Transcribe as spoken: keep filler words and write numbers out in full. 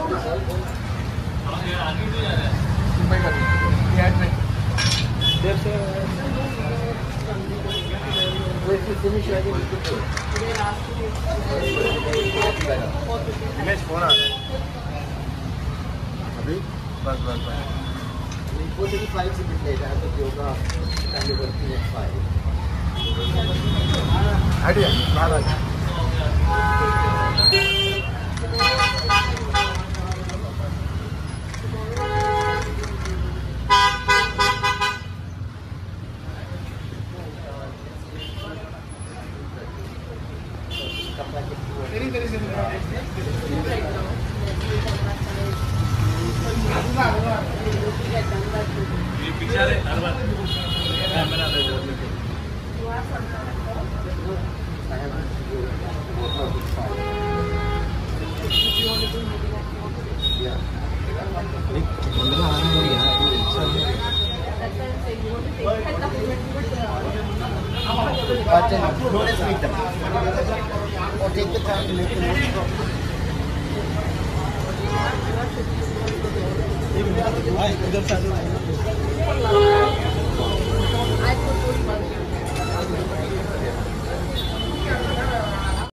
There's a Wait, you finish writing the picture. Image phone आ रहा है अभी बस बस बस वो तो five से bit later है तो yoga kind of working at five idea बाहर आ तेरी तेरी से ये पिक्चर है हर बार कैमरा दे दो एक बंदा आ रहा है यार अच्छा Let's meet them. Or take the time to make the notes. Hi,